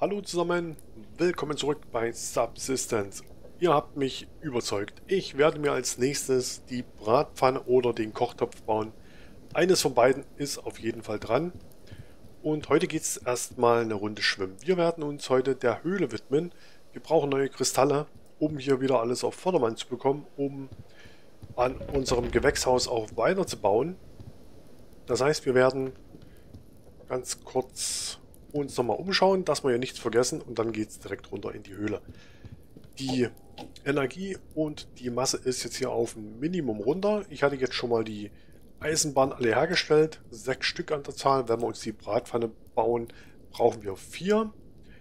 Hallo zusammen, willkommen zurück bei Subsistence. Ihr habt mich überzeugt. Ich werde mir als nächstes die Bratpfanne oder den Kochtopf bauen. Eines von beiden ist auf jeden Fall dran. Und heute geht es erstmal eine Runde schwimmen. Wir werden uns heute der Höhle widmen. Wir brauchen neue Kristalle, um hier wieder alles auf Vordermann zu bekommen, um an unserem Gewächshaus auch weiterzubauen. Das heißt, wir werden ganz kurz uns nochmal umschauen, dass wir ja nichts vergessen und dann geht es direkt runter in die Höhle. Die Energie und die Masse ist jetzt hier auf ein Minimum runter. Ich hatte jetzt schon mal die Eisenbahn alle hergestellt, 6 Stück an der Zahl. Wenn wir uns die Bratpfanne bauen, brauchen wir 4.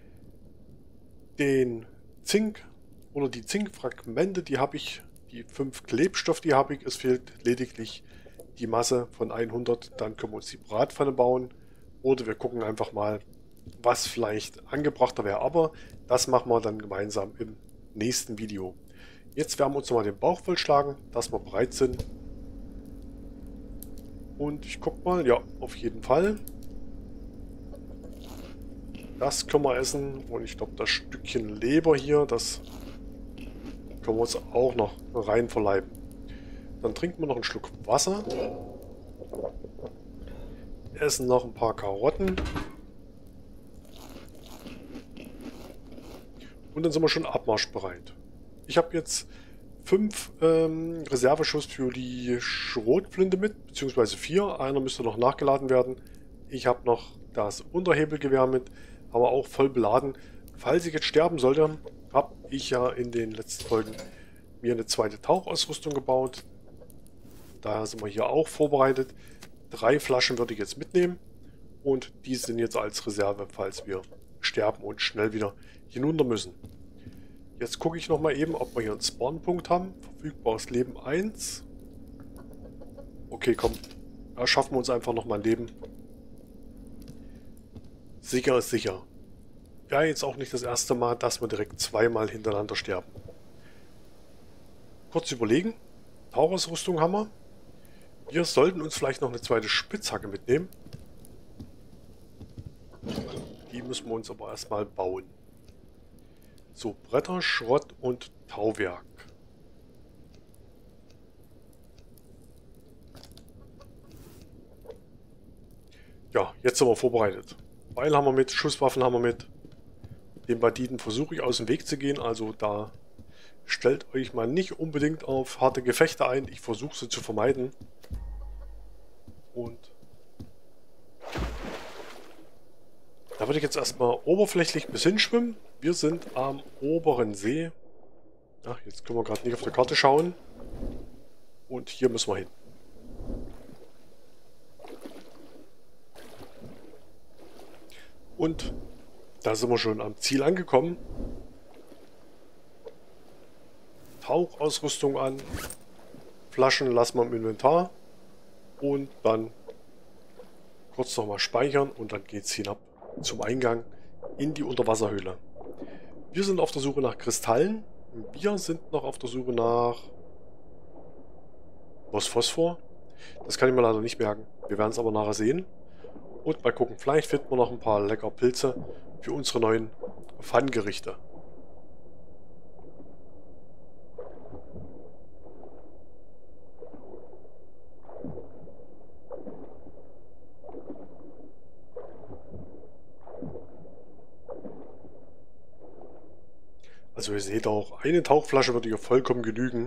Den Zink oder die Zinkfragmente, die habe ich, die 5 Klebstoff, die habe ich. Es fehlt lediglich die Masse von 100, dann können wir uns die Bratpfanne bauen. Oder wir gucken einfach mal, was vielleicht angebrachter wäre. Aber das machen wir dann gemeinsam im nächsten Video. Jetzt werden wir uns nochmal den Bauch vollschlagen, dass wir bereit sind. Und ich guck mal, ja, auf jeden Fall. Das können wir essen. Und ich glaube, das Stückchen Leber hier, das können wir uns auch noch rein verleiben. Dann trinken wir noch einen Schluck Wasser. Essen noch ein paar Karotten. Und dann sind wir schon abmarschbereit. Ich habe jetzt 5 Reserveschuss für die Schrotflinte mit, beziehungsweise 4. Einer müsste noch nachgeladen werden. Ich habe noch das Unterhebelgewehr mit, aber auch voll beladen. Falls ich jetzt sterben sollte, habe ich ja in den letzten Folgen mir eine zweite Tauchausrüstung gebaut. Daher sind wir hier auch vorbereitet. 3 Flaschen würde ich jetzt mitnehmen und die sind jetzt als Reserve, falls wir sterben und schnell wieder hinunter müssen. Jetzt gucke ich nochmal eben, ob wir hier einen Spawnpunkt haben. Verfügbares Leben 1. Okay, komm. Da schaffen wir uns einfach nochmal ein Leben. Sicher ist sicher. Ja, jetzt auch nicht das erste Mal, dass wir direkt zweimal hintereinander sterben. Kurz überlegen. Tauchausrüstung haben wir. Wir sollten uns vielleicht noch eine zweite Spitzhacke mitnehmen. Die müssen wir uns aber erstmal bauen. So, Bretter, Schrott und Tauwerk. Ja, jetzt sind wir vorbereitet. Beil haben wir mit, Schusswaffen haben wir mit. Den Banditen versuche ich aus dem Weg zu gehen, also da stellt euch mal nicht unbedingt auf harte Gefechte ein. Ich versuche sie zu vermeiden. Und da würde ich jetzt erstmal oberflächlich bis hinschwimmen. Wir sind am oberen See. Ach, jetzt können wir gerade nicht auf der Karte schauen. Und hier müssen wir hin. Und da sind wir schon am Ziel angekommen. Tauchausrüstung an. Flaschen lassen wir im Inventar. Und dann kurz nochmal speichern und dann geht es hinab zum Eingang in die Unterwasserhöhle. Wir sind auf der Suche nach Kristallen. Wir sind noch auf der Suche nach... Was, Phosphor? Das kann ich mir leider nicht merken. Wir werden es aber nachher sehen. Und mal gucken, vielleicht finden wir noch ein paar lecker Pilze für unsere neuen Pfannengerichte. Also ihr seht auch, eine Tauchflasche würde hier vollkommen genügen.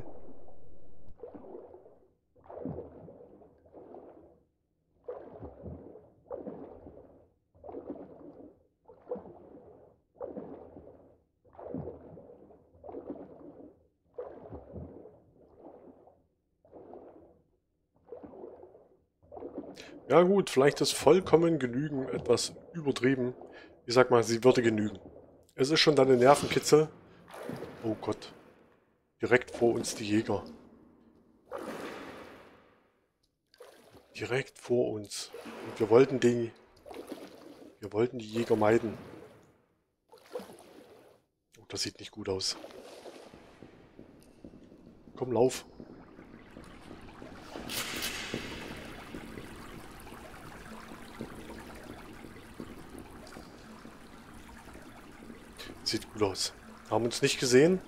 Ja gut, vielleicht ist vollkommen genügen etwas übertrieben. Ich sag mal, sie würde genügen. Es ist schon deine Nervenkitzel. Oh Gott. Direkt vor uns die Jäger. Direkt vor uns. Und wir wollten die Jäger meiden. Oh, das sieht nicht gut aus. Komm, lauf. Sieht gut aus. Haben uns nicht gesehen.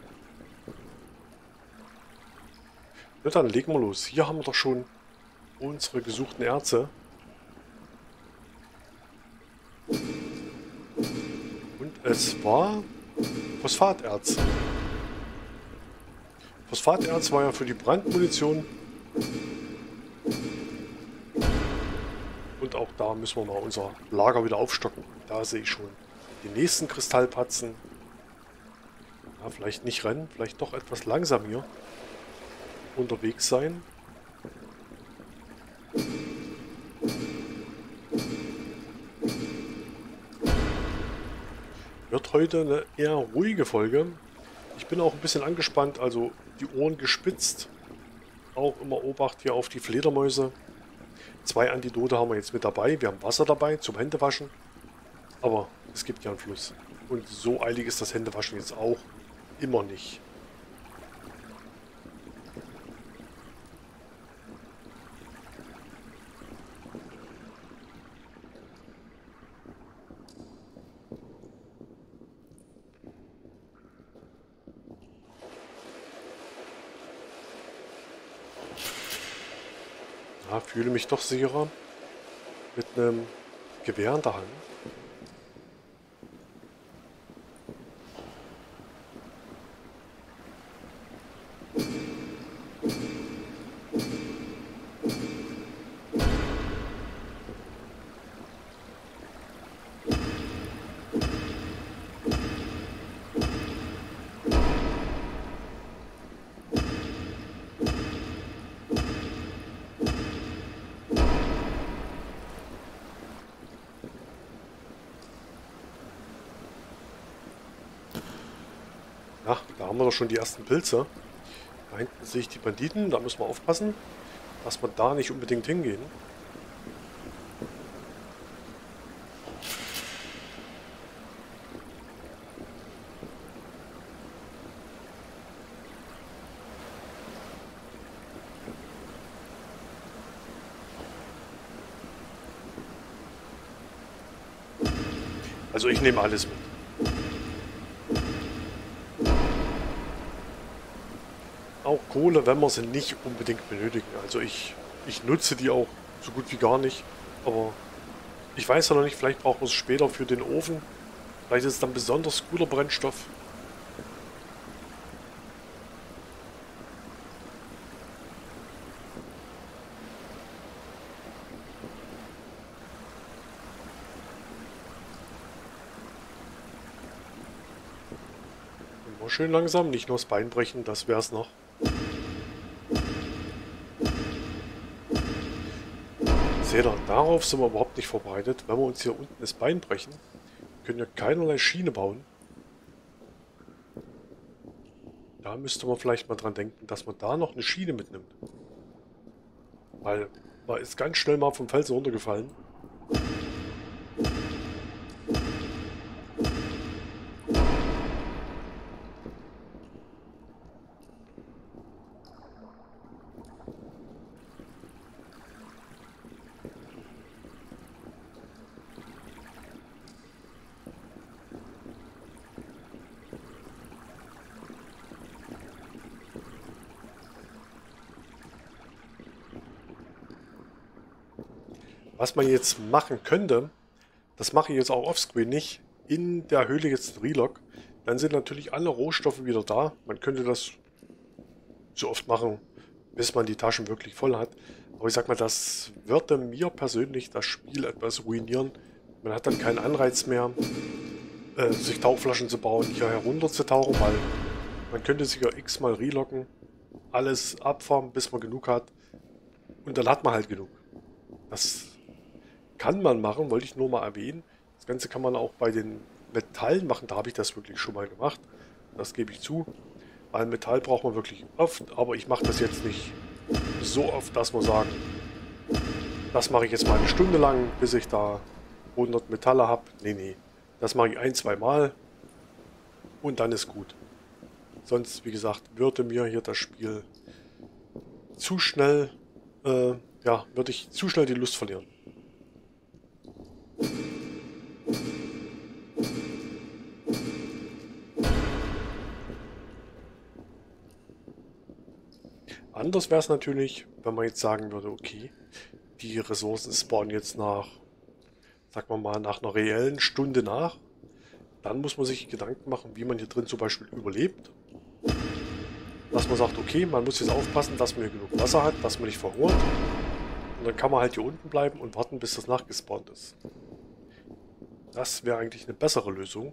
Na dann legen wir los. Hier haben wir doch schon unsere gesuchten Erze. Und es war Phosphaterz. Phosphaterz war ja für die Brandmunition. Und auch da müssen wir mal unser Lager wieder aufstocken. Da sehe ich schon die nächsten Kristallpatzen. Ja, vielleicht nicht rennen, vielleicht doch etwas langsam hier unterwegs sein. Wird heute eine eher ruhige Folge. Ich bin auch ein bisschen angespannt, also die Ohren gespitzt. Auch immer Obacht hier auf die Fledermäuse. 2 Antidote haben wir jetzt mit dabei. Wir haben Wasser dabei zum Händewaschen. Aber es gibt ja einen Fluss. Und so eilig ist das Händewaschen jetzt auch immer nicht. Ja, fühle mich doch sicherer mit einem Gewehr in der Hand. Ja, da haben wir doch schon die ersten Pilze. Da hinten sehe ich die Banditen, da müssen wir aufpassen, dass wir da nicht unbedingt hingehen. Also ich nehme alles mit. Auch Kohle, wenn wir sie nicht unbedingt benötigen. Also ich nutze die auch so gut wie gar nicht. Aber ich weiß ja noch nicht, vielleicht brauchen wir es später für den Ofen. Vielleicht ist es dann besonders guter Brennstoff. Immer schön langsam, nicht nur das Bein brechen, das wäre es noch. Seht ihr, darauf sind wir überhaupt nicht vorbereitet. Wenn wir uns hier unten das Bein brechen, können wir keinerlei Schiene bauen. Da müsste man vielleicht mal dran denken, dass man da noch eine Schiene mitnimmt. Weil man ist ganz schnell mal vom Felsen runtergefallen. Was man jetzt machen könnte, das mache ich jetzt auch offscreen nicht, in der Höhle jetzt ein Relog. Dann sind natürlich alle Rohstoffe wieder da. Man könnte das so oft machen, bis man die Taschen wirklich voll hat. Aber ich sag mal, das würde mir persönlich das Spiel etwas ruinieren. Man hat dann keinen Anreiz mehr, sich Tauchflaschen zu bauen, hier herunterzutauchen, weil man könnte sich ja x-mal reloggen, alles abfarmen, bis man genug hat. Und dann hat man halt genug. Das kann man machen, wollte ich nur mal erwähnen. Das Ganze kann man auch bei den Metallen machen, da habe ich das wirklich schon mal gemacht. Das gebe ich zu. Weil Metall braucht man wirklich oft, aber ich mache das jetzt nicht so oft, dass wir sagen, das mache ich jetzt mal eine Stunde lang, bis ich da 100 Metalle habe. Nee, nee. Das mache ich 1-2 Mal und dann ist gut. Sonst, wie gesagt, würde mir hier das Spiel zu schnell, ja, würde ich zu schnell die Lust verlieren. Anders wäre es natürlich, wenn man jetzt sagen würde, okay, die Ressourcen spawnen jetzt nach, sagen wir mal, nach einer reellen Stunde nach. Dann muss man sich Gedanken machen, wie man hier drin zum Beispiel überlebt. Dass man sagt, okay, man muss jetzt aufpassen, dass man hier genug Wasser hat, dass man nicht verhungert. Und dann kann man halt hier unten bleiben und warten, bis das nachgespawnt ist. Das wäre eigentlich eine bessere Lösung.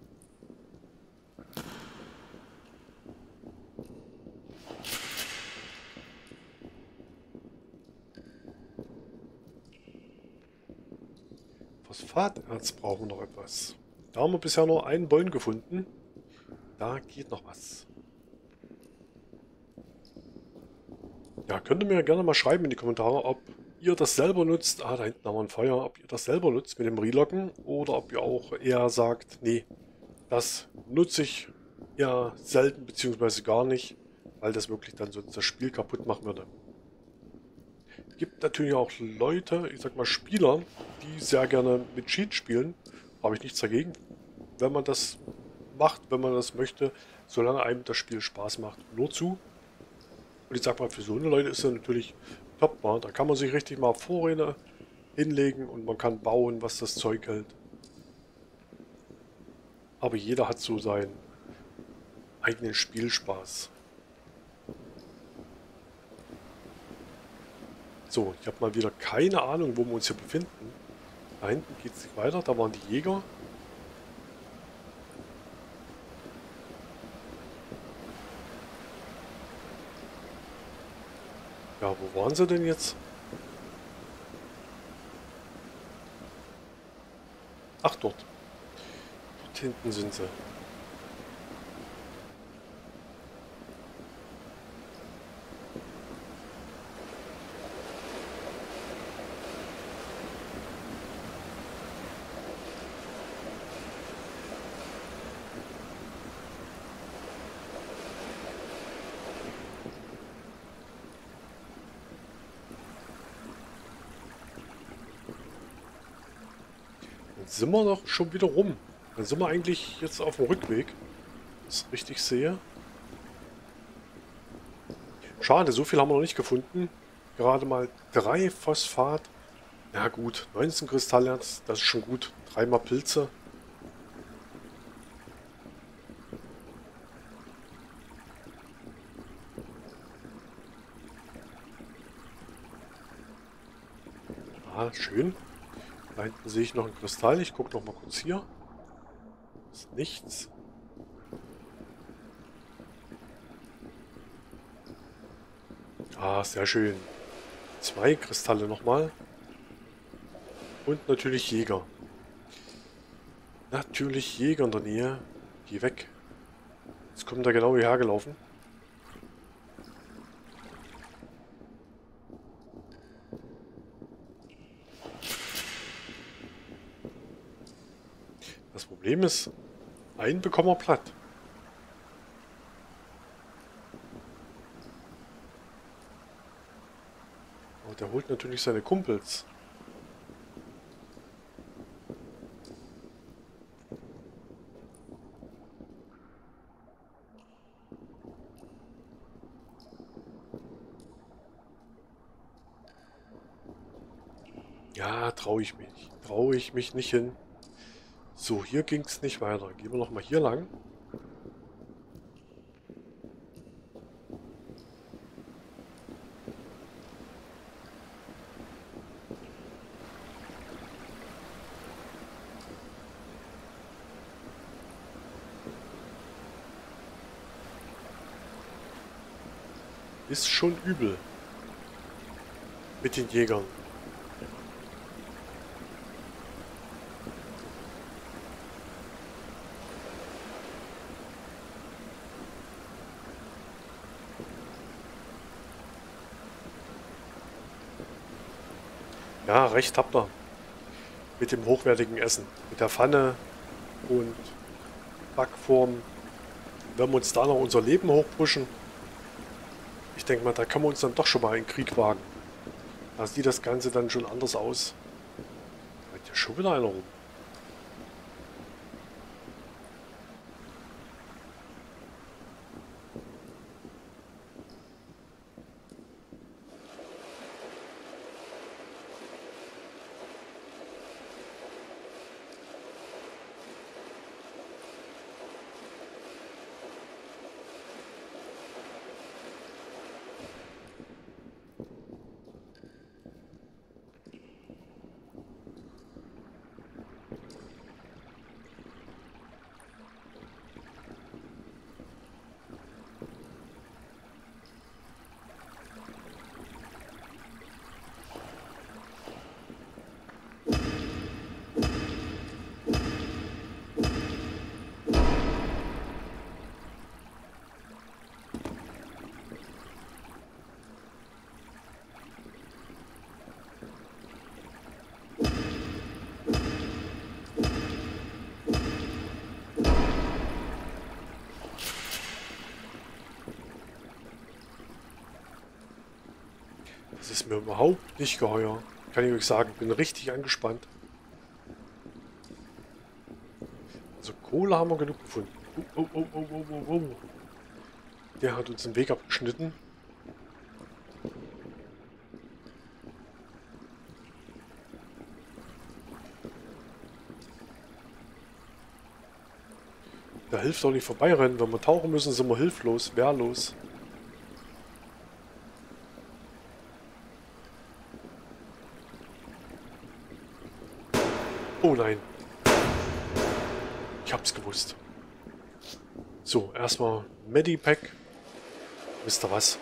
Phosphaterz brauchen wir noch etwas. Da haben wir bisher nur einen Bollen gefunden. Da geht noch was. Ja, könnt ihr mir gerne mal schreiben in die Kommentare, ob ihr das selber nutzt. Ah, da hinten haben wir ein Feuer. Ob ihr das selber nutzt mit dem Relocken oder ob ihr auch eher sagt, nee, das nutze ich eher selten bzw. gar nicht, weil das wirklich dann sonst das Spiel kaputt machen würde. Gibt natürlich auch Leute, ich sag mal Spieler, die sehr gerne mit Cheat spielen. Habe ich nichts dagegen, wenn man das macht, wenn man das möchte, solange einem das Spiel Spaß macht. Nur zu. Und ich sag mal, für so eine Leute ist das natürlich top. Wa? Da kann man sich richtig mal Vorräte hinlegen und man kann bauen, was das Zeug hält. Aber jeder hat so seinen eigenen Spielspaß. So, ich habe mal wieder keine Ahnung, wo wir uns hier befinden. Da hinten geht es nicht weiter, da waren die Jäger. Ja, wo waren sie denn jetzt? Ach, dort. Dort hinten sind sie. Dann sind wir doch schon wieder rum. Dann sind wir eigentlich jetzt auf dem Rückweg. Wenn ich es richtig sehe. Schade, so viel haben wir noch nicht gefunden. Gerade mal 3 Phosphat. Ja gut, 19 Kristallerz, das ist schon gut. 3 mal Pilze. Ah, schön. Da hinten sehe ich noch einen Kristall. Ich gucke noch mal kurz hier. Ist nichts. Ah, sehr schön. 2 Kristalle nochmal. Und natürlich Jäger. Natürlich Jäger in der Nähe. Geh weg. Jetzt kommt er genau hierher gelaufen. Das Problem ist, einen bekommen wir platt. Aber der holt natürlich seine Kumpels. Ja, traue ich mich nicht. Traue ich mich nicht hin. So, hier ging es nicht weiter. Gehen wir nochmal hier lang. Ist schon übel. Mit den Jägern. Ja, recht habt ihr. Mit dem hochwertigen Essen. Mit der Pfanne und Backform. Wenn wir uns da noch unser Leben hochpushen, ich denke mal, da können wir uns dann doch schon mal in den Krieg wagen. Da sieht das Ganze dann schon anders aus. Da rennt ja schon wieder einer rum. ist mir überhaupt nicht geheuer. Kann ich euch sagen, bin richtig angespannt. Also Kohle haben wir genug gefunden. Oh, oh, oh, oh, oh, oh, oh. Der hat uns den Weg abgeschnitten. Da hilft doch nicht vorbeirennen. Wenn wir tauchen müssen, sind wir hilflos, wehrlos. Oh nein. Ich hab's gewusst. So, erstmal Medipack. Wisst ihr was?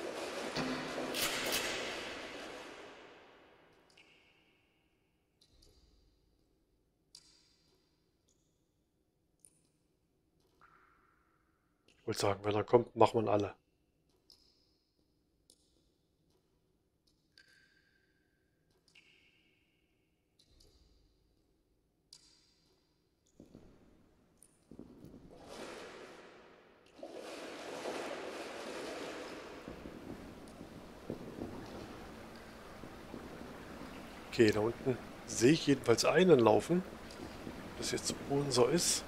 Ich wollte sagen, wenn er kommt, machen wir ihn alle. Okay, da unten sehe ich jedenfalls einen laufen. Ob das jetzt unser ist.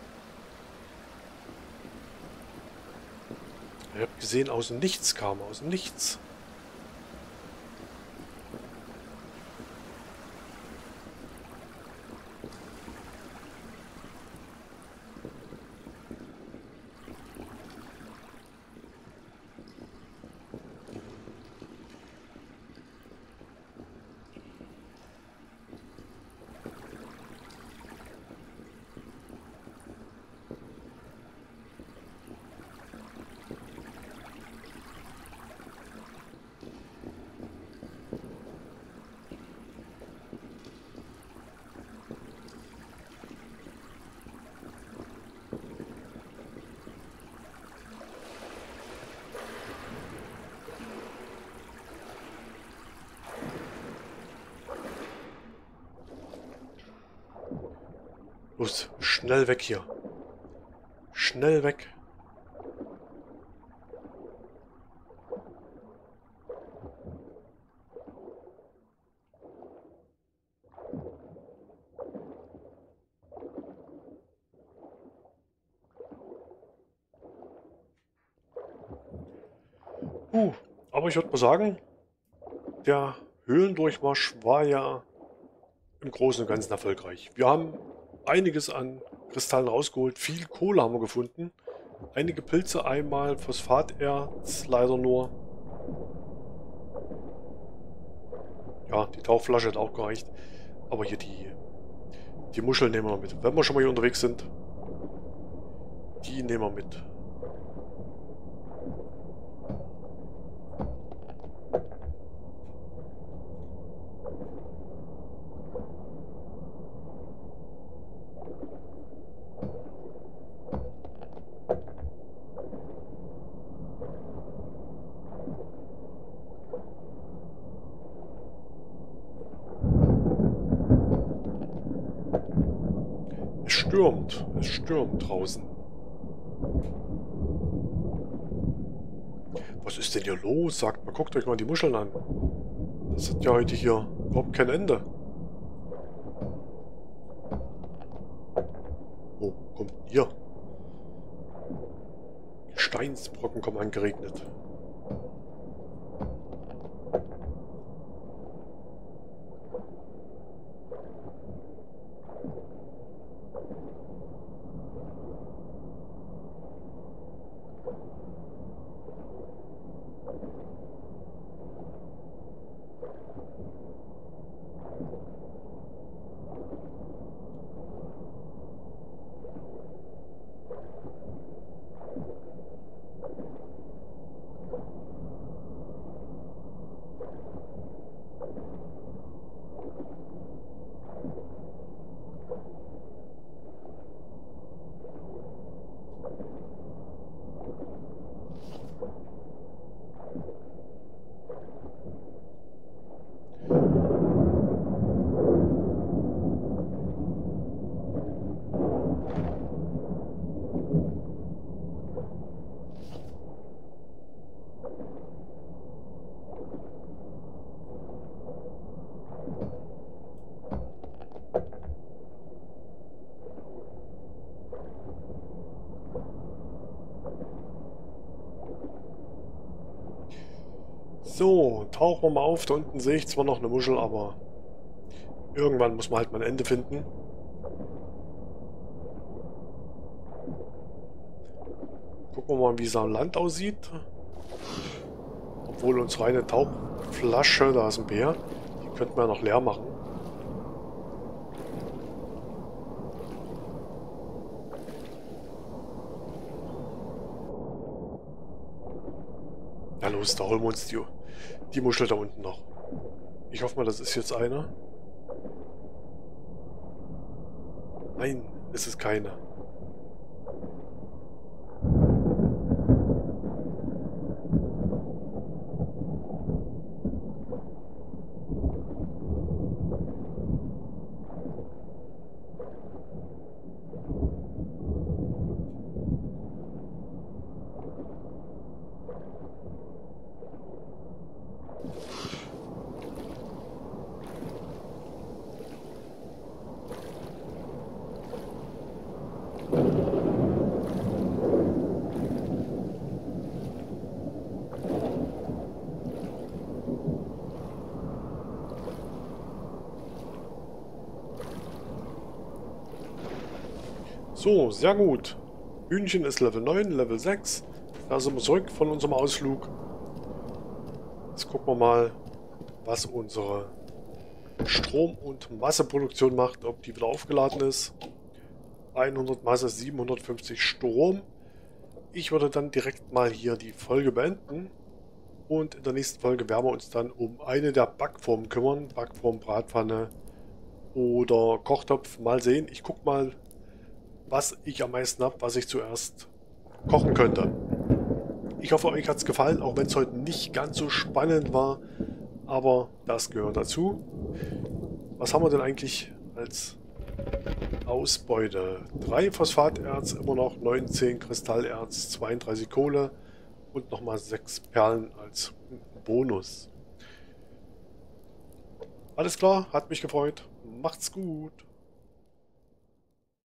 Ich habe gesehen, aus dem Nichts kam, aus dem Nichts. Los, schnell weg hier. Schnell weg. Aber ich würde mal sagen, der Höhlendurchmarsch war ja im Großen und Ganzen erfolgreich. Wir haben einiges an Kristallen rausgeholt, viel Kohle haben wir gefunden, einige Pilze, einmal Phosphaterz, leider nur. Ja, die Tauchflasche hat auch gereicht, aber hier die Muscheln nehmen wir noch mit. Wenn wir schon mal hier unterwegs sind, die nehmen wir mit. Es stürmt draußen. Was ist denn hier los? Sagt mal, guckt euch mal die Muscheln an. Das hat ja heute hier überhaupt kein Ende. Oh, kommt hier. Gesteinsbrocken kommen angeregnet. So, tauchen wir mal auf. Da unten sehe ich zwar noch eine Muschel, aber irgendwann muss man halt mal ein Ende finden. Gucken wir mal, wie es am Land aussieht. Obwohl unsere eine Tauchflasche, da ist ein Bär, die könnten wir noch leer machen. Na los, da holen wir uns die Muschel da unten noch. Ich hoffe mal, das ist jetzt eine. Nein, es ist keine. So, sehr gut. Hühnchen ist Level 9, Level 6. Da sind wir zurück von unserem Ausflug. Jetzt gucken wir mal, was unsere Strom- und Masseproduktion macht, ob die wieder aufgeladen ist. 100 Masse, 750 Strom. Ich würde dann direkt mal hier die Folge beenden. Und in der nächsten Folge werden wir uns dann um eine der Backformen kümmern. Backform, Bratpfanne oder Kochtopf. Mal sehen. Ich gucke mal, was ich am meisten habe, was ich zuerst kochen könnte. Ich hoffe, euch hat es gefallen, auch wenn es heute nicht ganz so spannend war. Aber das gehört dazu. Was haben wir denn eigentlich als Ausbeute? 3 Phosphaterz, immer noch 19 Kristallerz, 32 Kohle und nochmal 6 Perlen als Bonus. Alles klar, hat mich gefreut. Macht's gut.